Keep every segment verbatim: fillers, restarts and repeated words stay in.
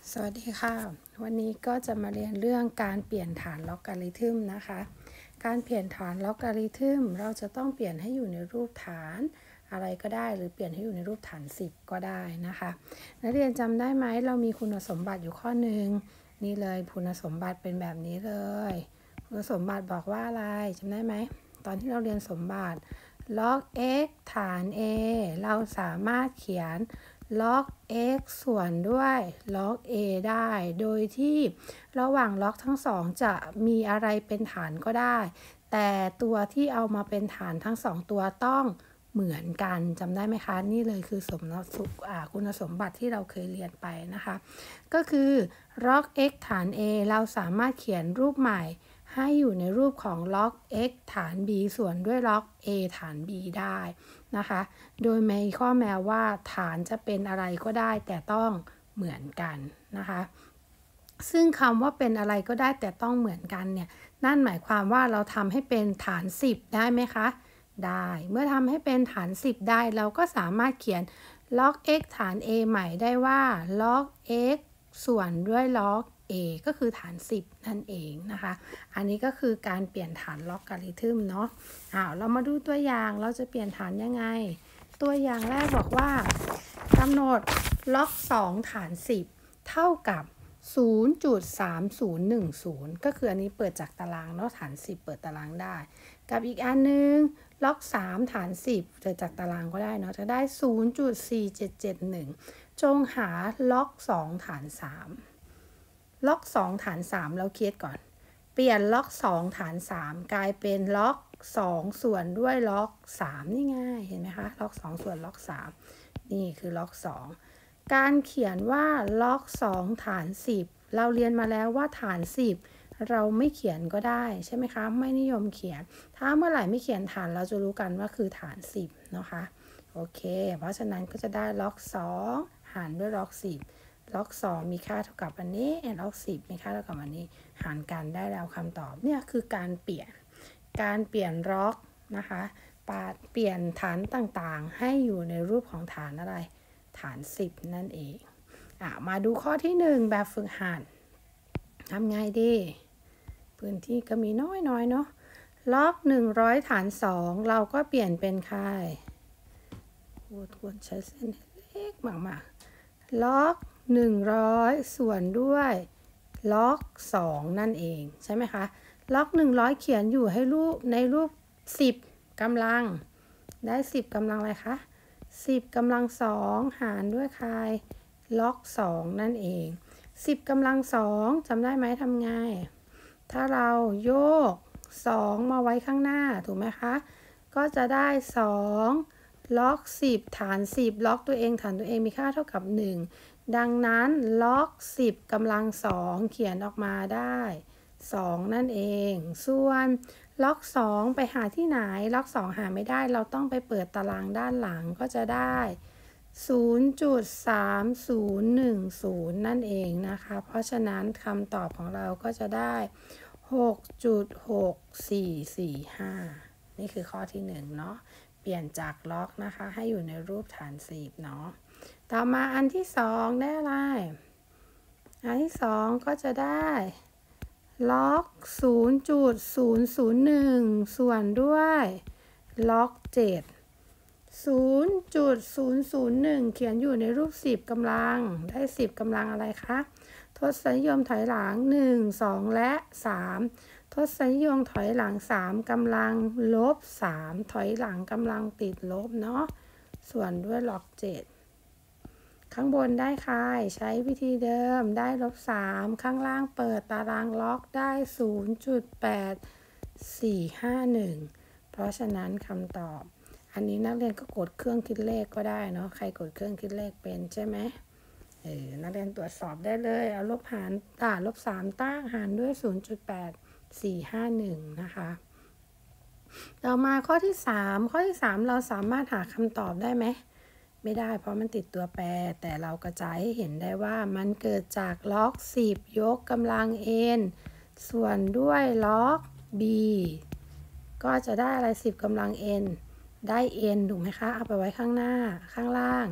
สวัสดีค่ะวันนี้ก็จะมาเรียนเรื่องการเปลี่ยนฐานล็อกการิทึมนะคะการเปลี่ยนฐานล็อกการิทึมเราจะต้องเปลี่ยนให้อยู่ในรูปฐานอะไรก็ได้หรือเปลี่ยนให้อยู่ในรูปฐานสิบก็ได้นะคะนักเรียนจำได้ไหมเรามีคุณสมบัติอยู่ข้อหนึ่งนี่เลยคุณสมบัติเป็นแบบนี้เลยคุณสมบัติบอกว่าอะไรจำได้ไหมตอนที่เราเรียนสมบัติล็อก x ฐาน a เราสามารถเขียนล็อก x ส่วนด้วยล็อก a ได้โดยที่ระหว่างล็อกทั้งสองจะมีอะไรเป็นฐานก็ได้แต่ตัวที่เอามาเป็นฐานทั้งสองตัวต้องเหมือนกันจำได้ไหมคะนี่เลยคือสมคุณสมบัติที่เราเคยเรียนไปนะคะก็คือล็อก x ฐาน a เราสามารถเขียนรูปใหม่ให้อยู่ในรูปของล็อก x ฐาน b ส่วนด้วยล็อก a ฐาน b ได้นะคะโดยมีข้อแม้ว่าฐานจะเป็นอะไรก็ได้แต่ต้องเหมือนกันนะคะซึ่งคำว่าเป็นอะไรก็ได้แต่ต้องเหมือนกันเนี่ยนั่นหมายความว่าเราทำให้เป็นฐานสิบได้ไหมคะได้เมื่อทำให้เป็นฐานสิบได้เราก็สามารถเขียนล็อก x ฐาน a ใหม่ได้ว่าล็อก x ส่วนด้วยล็อก a ก็คือฐานสิบนั่นเองนะคะอันนี้ก็คือการเปลี่ยนฐานล็อกการิทึมเนาะอ้าวเรามาดูตัวอย่างเราจะเปลี่ยนฐานยังไงตัวอย่างแรกบอกว่ากำหนดล็อกสองฐานสิบเท่ากับ ศูนย์จุดสามศูนย์หนึ่งศูนย์ ก็คืออันนี้เปิดจากตารางเนาะฐานสิบเปิดตารางได้กับอีกอันนึงล็อกสามฐานสิบเปิดจากตารางก็ได้เนาะจะได้ ศูนย์จุดสี่เจ็ดเจ็ดหนึ่ง จงหาล็อกสองฐานสามล็อกสองฐานสามเราคิดก่อนเปลี่ยนล็อกสองฐานสามกลายเป็นล็อกสองส่วนด้วยล็อกสามนี่ง่ายเห็นไหมคะล็อกสองส่วนล็อกสามนี่คือล็อกสองการเขียนว่าล็อกสองฐานสิบเราเรียนมาแล้วว่าฐานสิบเราไม่เขียนก็ได้ใช่ไหมคะไม่นิยมเขียนถ้าเมื่อไหร่ไม่เขียนฐานเราจะรู้กันว่าคือฐานสิบนะคะโอเคเพราะฉะนั้นก็จะได้ล็อกสองหารด้วยล็อกสิบล็อกสองมีค่าเท่ากับอันนี้ล็อกสิบมีค่าเท่ากับอันนี้หารกันได้แล้วคำตอบเนี่ยคือการเปลี่ยนการเปลี่ยนล็อกนะคะเปลี่ยนฐานต่างๆให้อยู่ในรูปของฐานอะไรฐานสิบนั่นเองอ่ะมาดูข้อที่หนึ่งแบบฝึกหัดทำไงดีพื้นที่ก็มีน้อยๆเนาะล็อกหนึ่งร้อยฐานสองเราก็เปลี่ยนเป็นค่ายควรใช้เส้นเล็กมากๆล็อกหนึ่งร้อยส่วนด้วยล็อกสองนั่นเองใช่ไหมคะล็อกหนึ่งร้อยเขียนอยู่ให้รูปในรูปสิบกำลังได้สิบกำลังอะไรคะสิบกำลังสองหารด้วยค่ายล็อกสองนั่นเองสิบกำลังสองจำได้ไหมทำไงถ้าเราโยกสองมาไว้ข้างหน้าถูกไหมคะก็จะได้สองล็อกสิบฐานสิบล็อกตัวเองฐานตัวเองมีค่าเท่ากับหนึ่งดังนั้นล็อกสิบกำลังสองเขียนออกมาได้สองนั่นเองส่วนล็อกสองไปหาที่ไหนล็อกสองหาไม่ได้เราต้องไปเปิดตารางด้านหลังก็จะได้ ศูนย์จุดสามศูนย์หนึ่งศูนย์ นั่นเองนะคะเพราะฉะนั้นคำตอบของเราก็จะได้ หกจุดหกสี่สี่ห้า นี่คือข้อที่หนึ่งเนาะเปลี่ยนจากล็อกนะคะให้อยู่ในรูปฐานสิบเนาะต่อมาอันที่สองได้อะไรอันที่สองก็จะได้ล็อก ศูนย์จุดศูนย์ศูนย์หนึ่ง ส่วนด้วยล็อกเจ็ด ศูนย์จุดศูนย์ศูนย์หนึ่ง เขียนอยู่ในรูปสิบกำลังได้สิบกำลังอะไรคะทศนิยมถอยหลังหนึ่ง สองและสามทศนิยมถอยหลังสามกำลังลบสามถอยหลังกำลังติดลบเนาะส่วนด้วยล็อกเจ็ดข้างบนได้ค่ายใช้วิธีเดิมได้ลบสามข้างล่างเปิดตารางล็อกได้ ศูนย์จุดแปดสี่ห้าหนึ่ง เพราะฉะนั้นคำตอบอันนี้นักเรียนก็กดเครื่องคิดเลขก็ได้เนาะใครกดเครื่องคิดเลขเป็นใช่ไหมเออนักเรียนตรวจสอบได้เลยเอาลบหารตาลบสามตั้งหารด้วย ศูนย์จุดแปดสี่ห้าหนึ่ง นะคะต่อมาข้อที่สามข้อที่สามเราสามารถหาคำตอบได้ไหมไม่ได้เพราะมันติดตัวแปรแต่เรากระจายให้เห็นได้ว่ามันเกิดจากล็อกสิบยกกำลัง n ส่วนด้วยล็อก b ก็จะได้อะไรสิบกำลัง nได้ n ถูกไหมคะเอาไปไว้ข้างหน้าข้างล่าง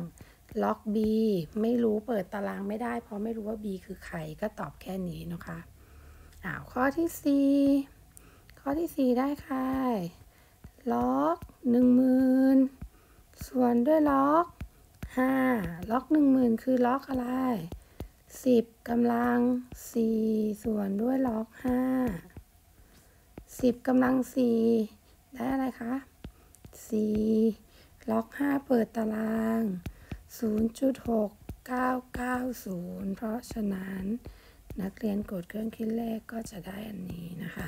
ล็อก b ไม่รู้เปิดตารางไม่ได้เพราะไม่รู้ว่า b คือใครก็ตอบแค่นี้นะคะอ้าวข้อที่สี่ข้อที่สี่ได้ค่ะล็อกหนึ่งหมื่นส่วนด้วยล็อกห้าล็อกหนึ่งหมื่นคือล็อกอะไรสิบกำลังสี่ส่วนด้วยล็อกห้าสิบกำลังสี่ได้อะไรคะสี่ล็อกห้าเปิดตาราง ศูนย์จุดหกเก้าเก้าศูนย์ เพราะฉะนั้นนักเรียนกดเครื่องคิดเลขก็จะได้อันนี้นะคะ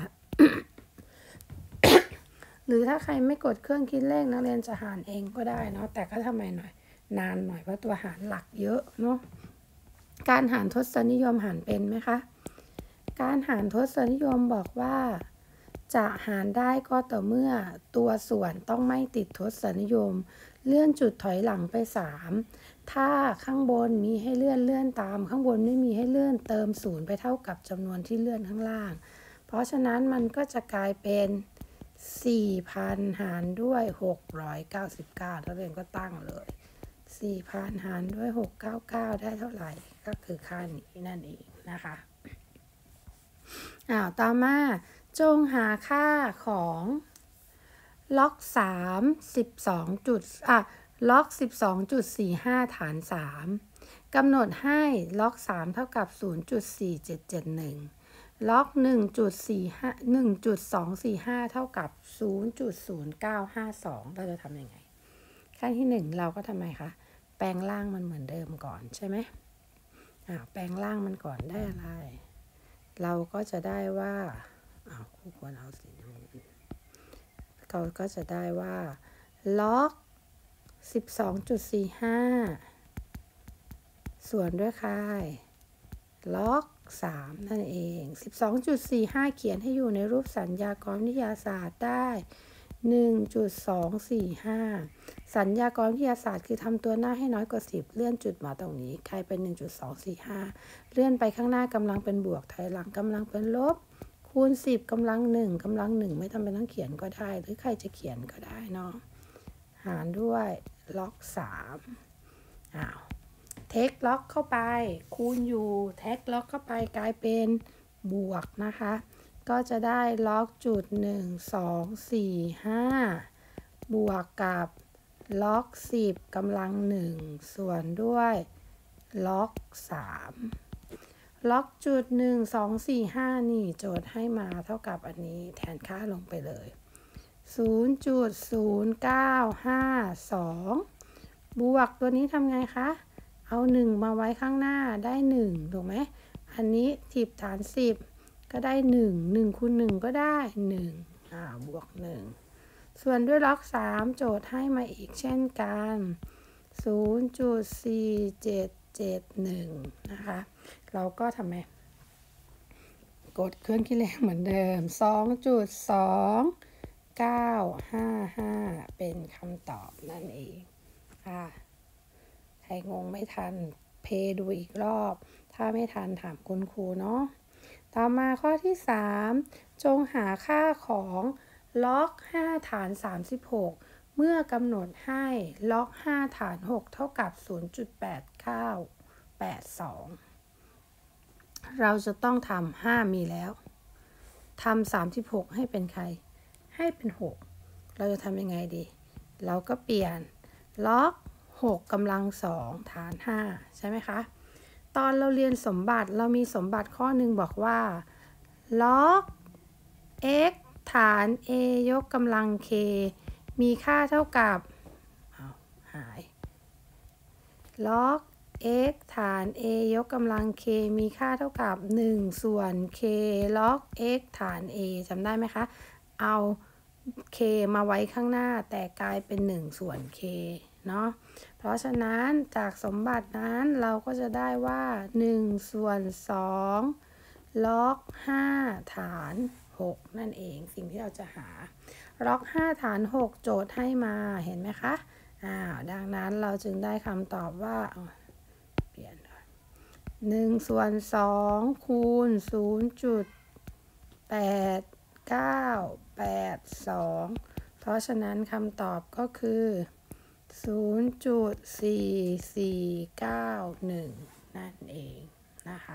หรือถ้าใครไม่กดเครื่องคิดเลขนักเรียนจะหารเองก็ได้เนาะแต่ก็ทำไมหน่อยนานหน่อยเพราะตัวหารหลักเยอะเนาะการหารทศนิยมหารเป็นไหมคะการหารทศนิยมบอกว่าจะหารได้ก็ต่อเมื่อตัวส่วนต้องไม่ติดทศนิยมเลื่อนจุดถอยหลังไปสามถ้าข้างบนมีให้เลื่อนเลื่อนตามข้างบนไม่มีให้เลื่อนเติมศูนย์ไปเท่ากับจำนวนที่เลื่อนข้างล่างเพราะฉะนั้นมันก็จะกลายเป็น สี่พัน หารด้วย หกร้อยเก้าสิบเก้า นักเรียนก็ตั้งเลย สี่พัน หารด้วย หกร้อยเก้าสิบเก้า ได้เท่าไหร่ก็คือค่านี้นั่นเองนะคะอ้าวต่อมาจงหาค่าของล็อกสาม สิบสองจุดอ่ะล็อก สิบสองจุดสี่ห้า ฐานสามกำหนดให้ล็อกสามเท่ากับ ศูนย์จุดสี่เจ็ดเจ็ดหนึ่ง ล็อก หนึ่งจุดสี่ห้า หนึ่งจุดสองสี่ห้า เท่ากับ ศูนย์จุดศูนย์เก้าห้าสอง เราจะทำยังไงขั้นที่หนึ่งเราก็ทำไมคะแปลงล่างมันเหมือนเดิมก่อนใช่ไหมอ่าแปลงล่างมันก่อนได้อะไรเราก็จะได้ว่าอ้าวคู่ควรเอาสีน้ำเงินเราก็จะได้ว่าล็อก สิบสองจุดสี่ห้า ส่วนด้วยค่ายล็อกสามนั่นเอง สิบสองจุดสี่ห้า เขียนให้อยู่ในรูปสัญญากรวิทยาศาสตร์ได้ หนึ่งจุดสองสี่ห้า สัญญากรวิทยาศาสตร์คือทำตัวหน้าให้น้อยกว่าสิบเลื่อนจุดมาตรงนี้ใครเป็น หนึ่งจุดสองสี่ห้า เลื่อนไปข้างหน้ากำลังเป็นบวกถอยหลังกำลังเป็นลบคูณสิบกำลังหนึ่งกำลังหนึ่งไม่จำเป็นต้องเขียนก็ได้หรือใครจะเขียนก็ได้เนาะหารด้วยล็อกสามอ้าวเทคล็อกเข้าไปคูณอยู่เทคล็อกเข้าไปกลายเป็นบวกนะคะก็จะได้ล็อกจุดหนึ่งสองสี่ห้าบวกกับล็อกสิบกำลังหนึ่งส่วนด้วยล็อกสามล็อกจุดหนึ่งสองสี่ห้านี่โจทย์ให้มาเท่ากับอันนี้แทนค่าลงไปเลย ศูนย์จุดศูนย์เก้าห้าสอง บวกตัวนี้ทำไงคะเอาหนึ่งมาไว้ข้างหน้าได้หนึ่งถูกไหมอันนี้สิบฐานสิบก็ได้หนึ่ง หนึ่งคูณหนึ่งก็ได้หนึ่งอ่าบวกหนึ่งส่วนด้วยล็อกสามโจทย์ให้มาอีกเช่นกัน ศูนย์จุดสี่เจ็ดเจ็ดหนึ่ง นะคะเราก็ทำไมกดเครื่องคิดเลขเหมือนเดิม สองจุดสองเก้าห้าห้า เป็นคำตอบนั่นเองค่ะใครงงไม่ทันเพย์ดูอีกรอบถ้าไม่ทันถามคุณครูเนาะต่อมาข้อที่สามจงหาค่าของล็อกห้าฐานสามสิบหกเมื่อกำหนดให้ล็อกห้าฐานหกเท่ากับ ศูนย์จุดแปดเก้าแปดสอง เราจะต้องทำห้ามีแล้วทำสามสิบหกให้เป็นใครให้เป็นหกเราจะทำยังไงดีเราก็เปลี่ยนล็อกหกกำลังสองฐานห้าใช่ไหมคะตอนเราเรียนสมบัติเรามีสมบัติข้อหนึ่งบอกว่าล็อก x ฐาน a ยกกำลัง k มีค่าเท่ากับอ้าวหายล็อก x ฐาน a ยกกำลัง k มีค่าเท่ากับหนึ่งส่วน k ล็อก x ฐาน a จำได้ไหมคะเอา k มาไว้ข้างหน้าแต่กลายเป็นหนึ่งส่วน k เนาะเพราะฉะนั้นจากสมบัตินั้นเราก็จะได้ว่าหนึ่งส่วนสองล็อกห้าฐานหกนั่นเองสิ่งที่เราจะหาล็อกห้าฐานหกโจทย์ให้มาเห็นไหมคะอ้าวดังนั้นเราจึงได้คำตอบว่าเปลี่ยนหนึ่งส่วนสองคูณ ศูนย์จุดแปดเก้าแปดสอง เพราะฉะนั้นคำตอบก็คือศูนย์จุดสี่สี่เก้าหนึ่งนั่นเองนะคะ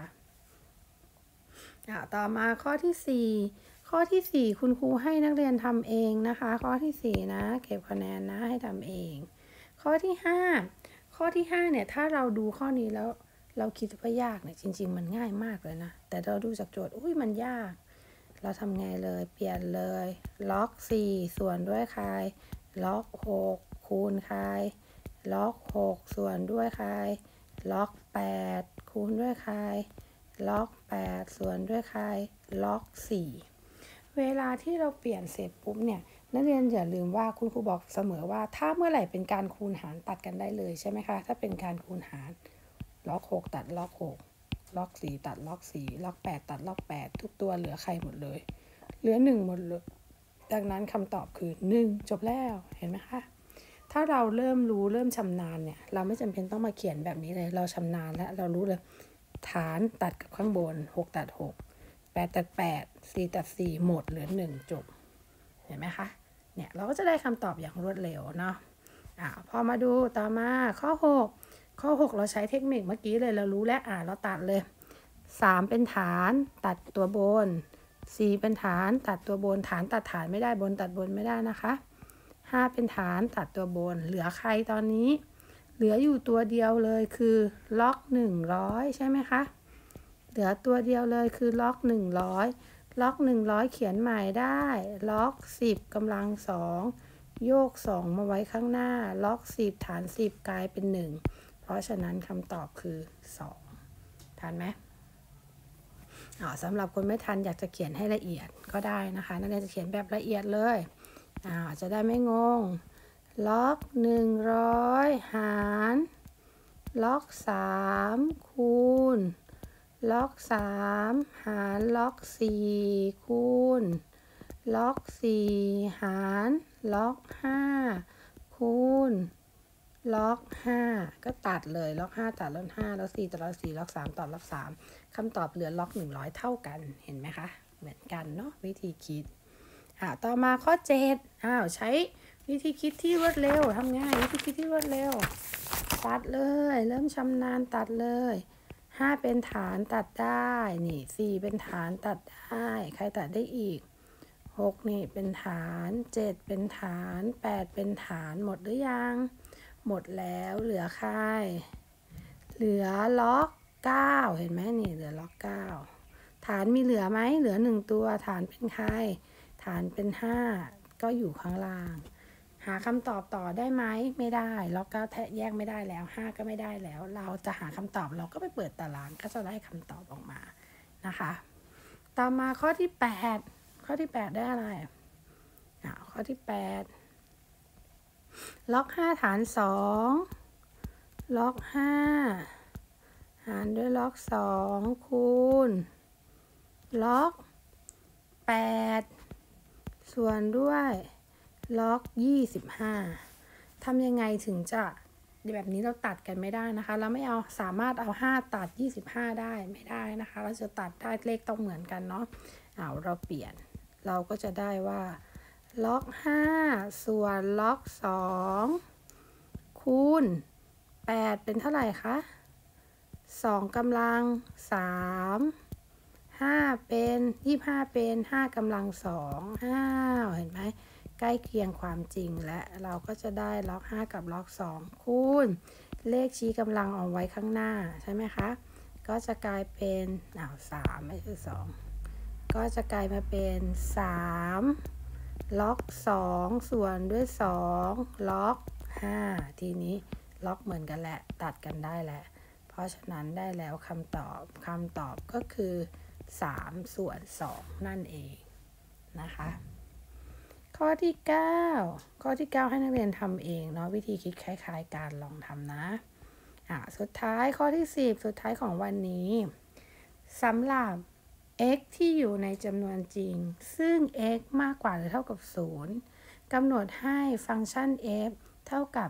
ต่อมาข้อที่สี่ข้อที่สี่คุณครูให้นักเรียนทำเองนะคะข้อที่สี่นะเก็บคะแนนนะให้ทำเองข้อที่ห้าข้อที่ห้าเนี่ยถ้าเราดูข้อนี้แล้วเราคิดว่ายากเนี่ยจริงๆมันง่ายมากเลยนะแต่เราดูจากโจทย์อุ้ยมันยากเราทำไงเลยเปลี่ยนเลยล็อกสี่ส่วนด้วยใครล็อกหกคูณใครล็อกหกส่วนด้วยใครล็อกแปดคูณด้วยใครล็อกแปดส่วนด้วยใครล็อกสี่เวลาที่เราเปลี่ยนเสร็จปุ๊บเนี่ยนักเรียนอย่าลืมว่าคุณครูบอกเสมอว่าถ้าเมื่อไหร่เป็นการคูณหารตัดกันได้เลยใช่ไหมคะถ้าเป็นการคูณหารล็อกหกตัดล็อกหกล็อกสี่ตัดล็อกสี่ล็อกแปดตัดล็อกแปดทุกตัวเหลือใครหมดเลยเหลือหนึ่งหมดเลยดังนั้นคำตอบคือหนึ่งจบแล้วเห็นไหมคะถ้าเราเริ่มรู้เริ่มชำนาญเนี่ยเราไม่จำเป็นต้องมาเขียนแบบนี้เลยเราชำนาญแล้วเรารู้เลยฐานตัดกับข้างบนหกตัดหกแปดตัดแปดสี่ตัดสี่หมดเหลือหนึ่งจบเห็นไหมคะเนี่ยเราก็จะได้คำตอบอย่างรวดเร็วเนาะอ่าพอมาดูต่อมาข้อหกข้อหกเราใช้เทคนิคเมื่อกี้เลยเรารู้แล้วอ่าเราตัดเลยสามเป็นฐานตัดตัวบนสี่เป็นฐานตัดตัวบนฐานตัดฐานไม่ได้บนตัดบนไม่ได้นะคะห้าเป็นฐานตัดตัวบนเหลือใครตอนนี้เหลืออยู่ตัวเดียวเลยคือล็อกหนึ่งร้อยใช่ไหมคะเหลือตัวเดียวเลยคือล็อกหนึ่งร้อยล็อกหนึ่งร้อยเขียนใหม่ได้ล็อกสิบกำลังสองโยกสองมาไว้ข้างหน้าล็อกสิบฐานสิบกลายเป็นหนึ่งเพราะฉะนั้นคำตอบคือสองทันไหมอ๋อสำหรับคนไม่ทันอยากจะเขียนให้ละเอียดก็ได้นะคะนักเรียนจะเขียนแบบละเอียดเลยอ่าจะได้ไม่งงล็อกหนึ่งร้อยหารล็อกสามคูณล็อกสามหารล็อกสี่คูณล็อกสี่หารล็อกห้าคูณล็อกห้าก็ตัดเลยล็อกห้าตัดล็อกห้าล็อกสี่ตัดล็อกสี่ล็อกสามตัดล็อกสามคำตอบเหลือล็อกหนึ่งร้อยเท่ากันเห็นไหมคะเหมือนกันเนาะวิธีคิดอ่าต่อมาข้อเจ็ดอ้าวใช้วิธีคิดที่รวดเร็วทำง่ายวิธีคิดที่รวดเร็วตัดเลยเริ่มชำนาญตัดเลยห้าเป็นฐานตัดได้นี่สี่เป็นฐานตัดได้ใครตัดได้อีกหกนี่เป็นฐานเจ็ดเป็นฐานแปดเป็นฐานหมดหรือยังหมดแล้วเหลือใครเหลือล็อกเก้าเห็นไหมนี่เหลือล็อกเก้าฐานมีเหลือไหมเหลือหนึ่งตัวฐานเป็นใครฐานเป็นห้าก็อยู่ข้างล่างหาคำตอบต่อได้ไหมไม่ได้ล็อกเก้าแทะแยกไม่ได้แล้วห้าก็ไม่ได้แล้วเราจะหาคำตอบเราก็ไปเปิดตารางก็จะได้คำตอบออกมานะคะต่อมาข้อที่แปดข้อที่แปดได้อะไรอ่าข้อที่แปดล็อกห้าฐานสองล็อกห้าหารด้วยล็อกสองคูณล็อกแปดส่วนด้วยล็อกยี่สิบห้าทำยังไงถึงจะแบบนี้เราตัดกันไม่ได้นะคะเราไม่เอาสามารถเอาห้าตัดยี่สิบห้าได้ไม่ได้นะคะเราจะตัดได้เลขต้องเหมือนกันเนาะเอาเราเปลี่ยนเราก็จะได้ว่าล็อกห้าส่วนล็อกสองคูณแปดเป็นเท่าไหร่คะสองกำลังสามห้าเป็นยี่สิบห้าเป็นห้ากำลังสองอ้าวเห็นไหมใกล้เคียงความจริงและเราก็จะได้ล็อกห้ากับล็อกสองคูณเลขชี้กำลังเอาไว้ข้างหน้าใช่ไหมคะก็จะกลายเป็นอ้าวสามไม่ใช่สองก็จะกลายมาเป็นสามล็อกสองส่วนด้วยสองล็อกห้าทีนี้ล็อกเหมือนกันแหละตัดกันได้แหละเพราะฉะนั้นได้แล้วคำตอบคำตอบก็คือสามส่วนสองนั่นเองนะคะข้อที่เก้าข้อที่เก้าให้นักเรียนทำเองเนาะวิธีคิดคล้ายๆการลองทำนะอ่ะสุดท้ายข้อที่สิบสุดท้ายของวันนี้สำหรับ x ที่อยู่ในจำนวนจริงซึ่ง x มากกว่าหรือเท่ากับศูนย์กำหนดให้ฟังก์ชัน f เท่ากับ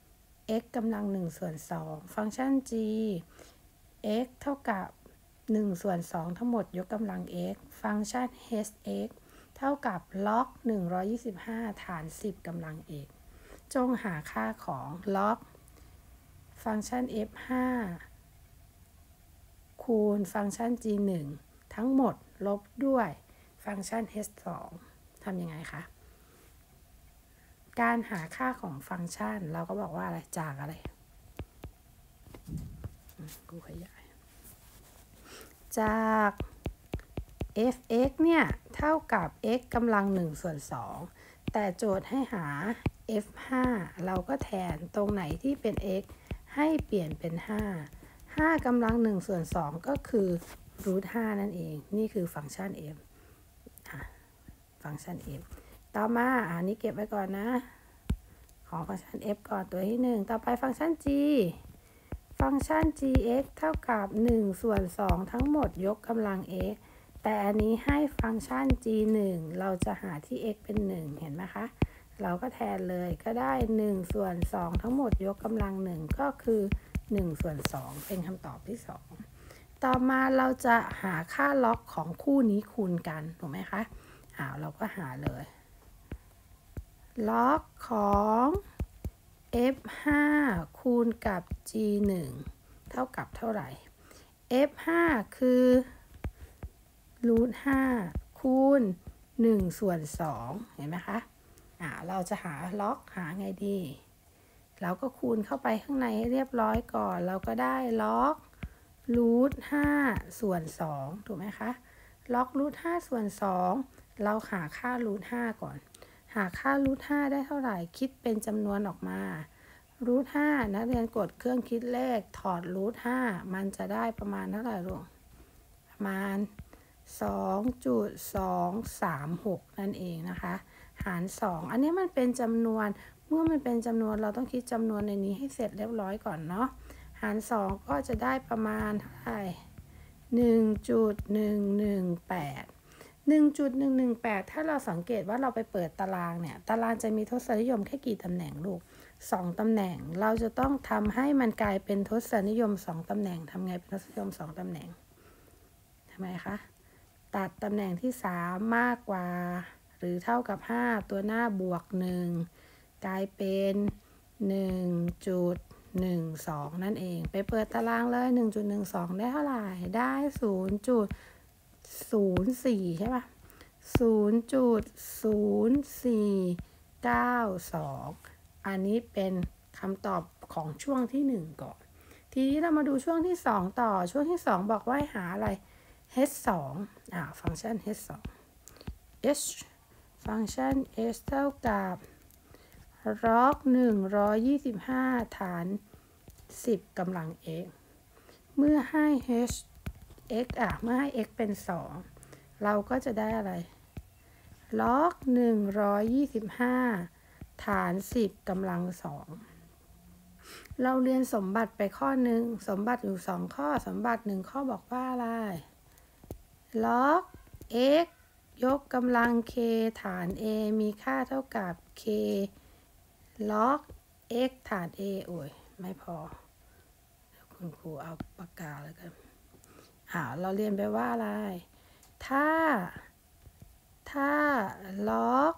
x กำลังหนึ่งส่วนสองฟังก์ชัน g x เท่ากับหนึ่งส่วนสองทั้งหมดยกกำลัง x ฟังก์ชัน hx เท่ากับล็อกหนึ่งร้อยยี่สิบห้าฐานสิบกำลัง x จงหาค่าของล็อกฟังก์ชัน เอฟ ห้า คูณฟังก์ชัน จี หนึ่ง ทั้งหมดลบด้วยฟังก์ชัน เอช สอง ทำยังไงคะการหาค่าของฟังก์ชันเราก็บอกว่าอะไรจากอะไรกูขยายจาก f(x) เนี่ยเท่ากับ x กำลังหนึ่งส่วนสองแต่โจทย์ให้หา เอฟ ห้า เราก็แทนตรงไหนที่เป็น x ให้เปลี่ยนเป็นห้า ห้ากำลังหนึ่งส่วนสองก็คือรูทห้านั่นเองนี่คือฟังก์ชัน f ฟังก์ชัน f ต่อมาอันนี้เก็บไว้ก่อนนะของฟังก์ชัน f ก่อนตัวที่หนึ่งต่อไปฟังก์ชัน g ฟังก์ชัน gx เท่ากับหนึ่งส่วนสองทั้งหมดยกกำลัง x แต่อันนี้ให้ฟังก์ชัน จี หนึ่ง เราจะหาที่ x เป็นหนึ่งเห็นไหมคะเราก็แทนเลยก็ได้หนึ่งส่วนสองทั้งหมดยกกำลังหนึ่งก็คือหนึ่งส่วนสองเป็นคำตอบที่สองต่อมาเราจะหาค่าล็อกของคู่นี้คูณกันถูกไหมคะอ้าวเราก็หาเลยล็อกของ เอฟ ห้า คูณกับ จี หนึ่ง เท่ากับเท่าไหร่ เอฟ ห้า คือรูทห้าคูณหนึ่งส่วนสองเห็นไหมคะอ่าเราจะหาล็อกหาไงดีเราก็คูณเข้าไปข้างในให้เรียบร้อยก่อนเราก็ได้ล็อกรูทห้าส่วนสองถูกไหมคะล็อกรูทห้าส่วนสองเราหาค่ารูทห้าก่อนหาค่ารูทห้าได้เท่าไหร่คิดเป็นจำนวนออกมารูทห้านักเรียนกดเครื่องคิดเลขถอดรูทห้ามันจะได้ประมาณเท่าไหร่ลูกประมาณ สองจุดสองสามหก นั่นเองนะคะหารสองอันนี้มันเป็นจำนวนเมื่อมันเป็นจำนวนเราต้องคิดจำนวนในนี้ให้เสร็จเรียบร้อยก่อนเนาะหารสองก็จะได้ประมาณเท่าไหร่ หนึ่งจุดหนึ่งหนึ่งแปด หนึ่งจุดหนึ่งหนึ่งแปด ถ้าเราสังเกตว่าเราไปเปิดตารางเนี่ยตารางจะมีทศนิยมแค่กี่ตำแหน่งลูกสองตำแหน่งเราจะต้องทำให้มันกลายเป็นทศนิยมสองตำแหน่งทำไงเป็นทศนิยมสองตำแหน่งทำไมคะตัดตำแหน่งที่สามมากกว่าหรือเท่ากับห้าตัวหน้าบวกหนึ่งกลายเป็น หนึ่งจุดหนึ่งสอง นั่นเองไปเปิดตารางเลย หนึ่งจุดหนึ่งสอง ได้เท่าไหร่ได้ ศูนย์จุดศูนย์สี่ ใช่ป่ะ ศูนย์จุดศูนย์สี่เก้าสอง อันนี้เป็นคำตอบของช่วงที่หนึ่งก่อนทีนี้เรามาดูช่วงที่สองต่อช่วงที่สองบอกว่าให้หาอะไรเอช สอง อ่าฟังก์ชัน เอช สอง h ฟังก์ชัน h เท่ากับล็อกหนึ่งร้อยยี่สิบห้าฐานสิบกำลัง x เมื่อให้ h x อ่ะเมื่อให้ x เป็นสองเราก็จะได้อะไรล็อกหนึ่งร้อยยี่สิบห้าฐานสิบกำลังสองเราเรียนสมบัติไปข้อหนึ่งสมบัติอยู่สองข้อสมบัติหนึ่งข้อบอกว่าอะไรล็อก x ยกกำลัง k ฐาน a มีค่าเท่ากับ k ล็อก x ฐาน a โอ้ยไม่พอเดี๋ยวคุณครูเอาปากกาแล้วกันอ่าเราเรียนไปว่าอะไรถ้าถ้าล็อก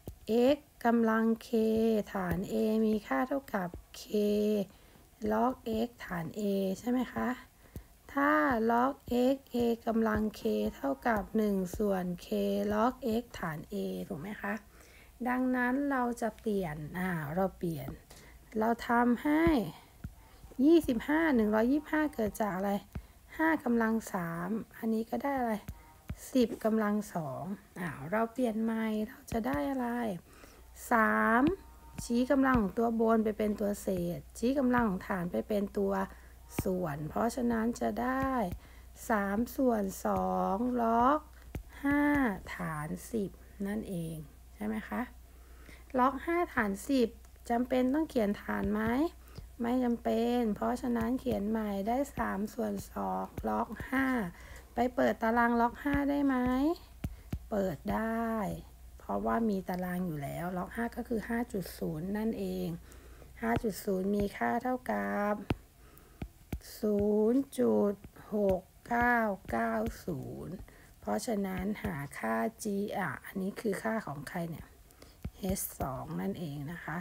x กำลัง k ฐาน a มีค่าเท่ากับ k ล็อก x ฐาน a ใช่ไหมคะถ้าล็อก x a กำลัง k เท่ากับหนึ่งส่วน k ล็อก x ฐาน a ถูกไหมคะดังนั้นเราจะเปลี่ยนอ่าเราเปลี่ยนเราทำให้ยี่สิบห้า หนึ่งร้อยยี่สิบห้าเกิดจากอะไรห้ากำลังสามอันนี้ก็ได้อะไรสิบกำลังสองอ่าเราเปลี่ยนใหม่เราจะได้อะไรสามชี้กำลังของตัวบนไปเป็นตัวเศษชี้กำลังของฐานไปเป็นตัวส่วนเพราะฉะนั้นจะได้สามส่วนสองล็อกห้าฐานสิบนั่นเองใช่ไหมคะล็อกห้าฐานสิบจำเป็นต้องเขียนฐานไหมไม่จำเป็นเพราะฉะนั้นเขียนใหม่ได้สามส่วนสองล็อกห้าไปเปิดตารางล็อกห้าได้ไหมเปิดได้เพราะว่ามีตารางอยู่แล้วล็อกห้าก็คือ ห้าจุดศูนย์ นั่นเอง ห้าจุดศูนย์ มีค่าเท่ากับศูนย์จุดหกเก้าเก้าศูนย์ เพราะฉะนั้นหาค่า g อ่ะอันนี้คือค่าของใครเนี่ย h สอง นั่นเองนะคะ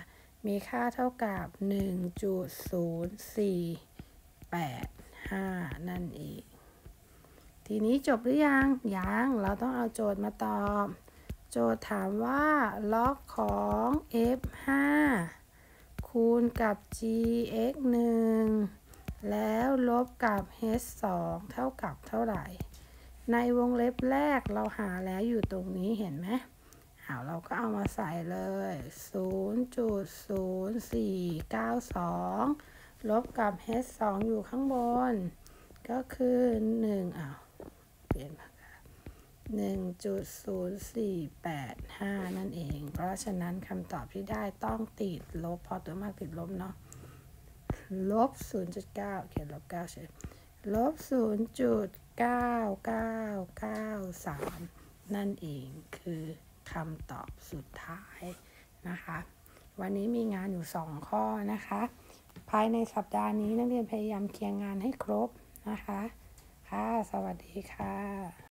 มีค่าเท่ากับ หนึ่งจุดศูนย์สี่แปดห้า นั่นเองทีนี้จบหรือยังยังเราต้องเอาโจทย์มาตอบโจทย์ถามว่าล็อกของ เอฟ ห้า คูณกับ จี เอ็กซ์ หนึ่ง แล้วลบกับ เอช สอง เท่ากับเท่าไหร่ในวงเล็บแรกเราหาแล้วอยู่ตรงนี้เห็นไหมเอาเราก็เอามาใส่เลย ศูนย์จุดศูนย์สี่เก้าสอง ลบกับ เอช สอง อยู่ข้างบนก็คือหนึ่งอ้าวเปลี่ยนมาหนึ่งจุดศูนย์สี่แปดห้า นั่นเองเพราะฉะนั้นคำตอบที่ได้ต้องติดลบพอตัวมากติดลบเนาะลบ ศูนย์จุดเก้า เขียนลบเก้าเฉยลบ ศูนย์จุดเก้าเก้าเก้าสาม นั่นเองคือคำตอบสุดท้ายนะคะวันนี้มีงานอยู่สองข้อนะคะภายในสัปดาห์นี้นักเรียนพยายามเคลียร์งานให้ครบนะคะค่ะสวัสดีค่ะ